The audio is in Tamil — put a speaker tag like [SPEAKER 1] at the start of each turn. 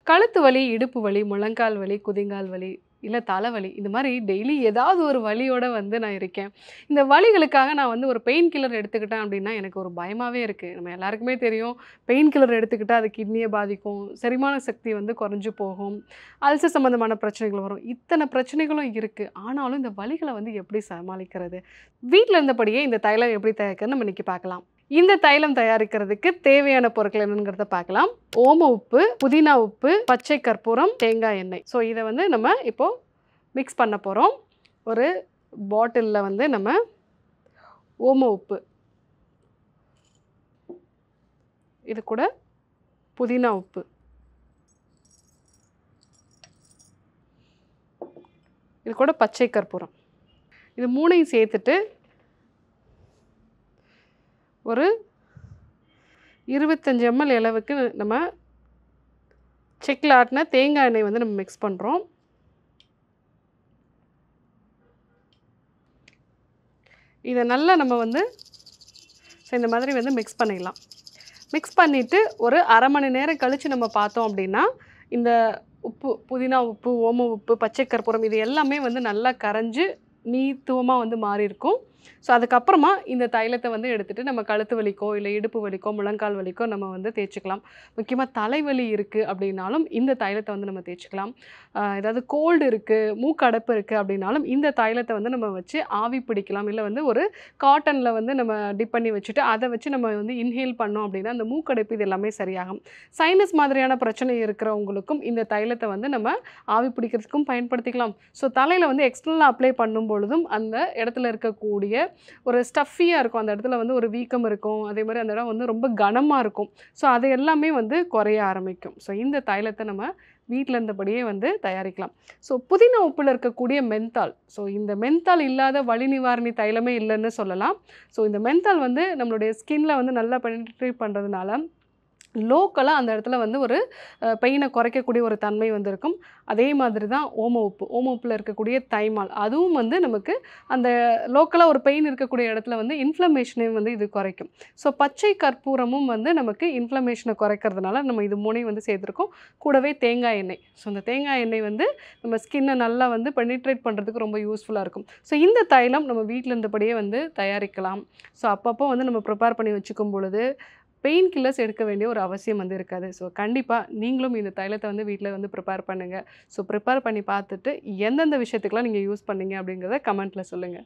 [SPEAKER 1] கழுத்து வலி, இடுப்பு வலி, முழங்கால் வலி, குதிங்கால் வலி, இல்ல தலைவலி. இந்த மாரி டெய்லி ஏதாவது ஒரு வலியோட வந்து நான் இருக்கேன். இந்த வலிகளுக்காக நான் வந்து ஒரு பெயின் கில்லர் எடுத்துக்கிட்டேன் அப்டின்னா, எனக்கு ஒரு பயமாவே இருக்கு. நம்ம எல்லாருக்குமே தெரியும். பெயின் கில்லர் எடுத்துக்கிட்டா அது கிட்னிய பாதிக்கும். செரிமான சக்தி வந்து குறைஞ்சு போகும். அல்சர் சம்மந்தமான பிரச்சனைகள் வரும். இத்தன பிரச்சனைகளும் இருக்கு. ஆனாலும் இந்த வலிகள வந்து எப்படி சமாளிக்கிறது? வீட்ல இருந்தபடியே இந்த தைலம் எப்படி தயாரிக்கிறதுன்னு நம்ம இன்னைக்கு பார்க்கலாம். இந்த தைலம் தயாரிக்கிறதுக்கு தேவையான பொருட்கள் என்னங்கிறத பார்க்கலாம். ஓம உப்பு, புதினா உப்பு, பச்சை கற்பூரம், தேங்காய் எண்ணெய். ஸோ இத வந்து நம்ம இப்போ மிக்ஸ் பண்ண போறோம். ஒரு பாட்டில்ல வந்து நம்ம ஓம உப்பு, இது கூட புதினா உப்பு, இது கூட பச்சை கற்பூரம். இது 3யும் சேர்த்துட்டு ஒரு 25 ml அளவுக்கு நம்ம செக்கில ஆட்டுன தேங்காய் எண்ணெய் வந்து நம்ம மிக்ஸ் பண்றோம். இத நல்லா நம்ம வந்து இந்த மாதிரி வந்து மிக்ஸ் பண்ணிடலாம். மிக்ஸ் பண்ணிட்டு ஒரு 1/2 மணி நேரம் கழிச்சு நம்ம பார்த்தோம் அப்படின்னா, இந்த உப்பு, புதினா உப்பு, ஓம உப்பு, பச்சை கற்பூரம் இது எல்லாமே வந்து நல்லா கரைஞ்சு நீத்துவமா வந்து மாறியிருக்கும். ஸோ அதுக்கப்புறமா இந்த தைலத்த வந்து எடுத்துட்டு நம்ம கழுத்து வலிக்கோ, இல்ல இடுப்பு வலிக்கோ, முழங்கால் வலிக்கோ நம்ம வந்து தேய்ச்சுக்கலாம். முக்கியமா தலைவலி இருக்கு அப்படின்னாலும் இந்த தைலத்த வந்து நம்ம தேய்ச்சுக்கலாம். ஏதாவது கோல்டு இருக்கு, மூக்கு அடைப்பு இருக்கு அப்படின்னாலும் இந்த தைலத்த வந்து நம்ம வச்சு ஆவி பிடிக்கலாம். இல்ல வந்து ஒரு காட்டன்ல வந்து நம்ம டிப் பண்ணி வச்சுட்டு, அத வச்சு நம்ம வந்து இன்ஹேல் பண்ணோம் அப்படின்னா, அந்த மூக்கடைப்பு இது எல்லாமே சரியாகும். சைனஸ் மாதிரியான பிரச்சனை இருக்கிறவங்களுக்கும் இந்த தைலத்த வந்து நம்ம ஆவி பிடிக்கிறதுக்கும் பயன்படுத்திக்கலாம். ஸோ தலையில வந்து எக்ஸ்டர்னலா அப்ளை பண்ணும் பொழுதும் அந்த இடத்துல இருக்கக்கூடிய ஒரு ஸ்டஃபியா இருக்கும். அந்த இடத்துல வந்து ஒரு வீக்கம் இருக்கும். அதே மாரி அந்த இடம் வந்து ரொம்ப கனமா இருக்கும். ஸோ அது எல்லாமே வந்து குறைய ஆரம்பிக்கும். ஸோ இந்த தைலத்த நம்ம வீட்ல இருந்தபடியே வந்து தயாரிக்கலாம். ஸோ புதினா உப்புல இருக்கக்கூடிய மென்தால். ஸோ இந்த மென்தால் இல்லாத வலி நிவாரணி தைலமே இல்லன்னு சொல்லலாம். ஸோ இந்த மென்தால் வந்து நம்மளுடைய ஸ்கின்ல வந்து நல்லா பெனிட்ரேட் பண்றதுனால லோக்கலா அந்த இடத்துல வந்து ஒரு பெயின குறைக்கக்கூடிய ஒரு தன்மை வந்து இருக்கும். அதே மாதிரி தான் ஓம உப்பு. ஓம உப்புல இருக்கக்கூடிய தைமால். அதுவும் வந்து நமக்கு அந்த லோக்கலா ஒரு பெயின் இருக்கக்கூடிய இடத்துல வந்து இன்ஃப்ளமேஷனையும் வந்து இது குறைக்கும். ஸோ பச்சை கற்பூரமும் வந்து நமக்கு இன்ஃப்ளமேஷன குறைக்கிறதுனால நம்ம இது 3யும் வந்து சேர்த்துருக்கோம். கூடவே தேங்காய் எண்ணெய். ஸோ இந்த தேங்காய் எண்ணெய் வந்து நம்ம ஸ்கின்ன நல்லா வந்து பெனிட்ரேட் பண்றதுக்கு ரொம்ப யூஸ்ஃபுல்லா இருக்கும். ஸோ இந்த தைலம் நம்ம வீட்ல இருந்தபடியே வந்து தயாரிக்கலாம். ஸோ அப்பப்போ வந்து நம்ம ப்ரிப்பேர் பண்ணி வச்சுக்கும் பொழுது பெயின் கில்லர்ஸ் எடுக்க வேண்டிய ஒரு அவசியம் வந்து இருக்காது. ஸோ கண்டிப்பா நீங்களும் இந்த தைலத்த வந்து வீட்ல வந்து ப்ரிப்பேர் பண்ணுங்க. ஸோ ப்ரிப்பேர் பண்ணி பார்த்துட்டு எந்தெந்த விஷயத்துக்குலாம் நீங்க யூஸ் பண்ணீங்க அப்படிங்கிறத கமெண்ட்ல சொல்லுங்க.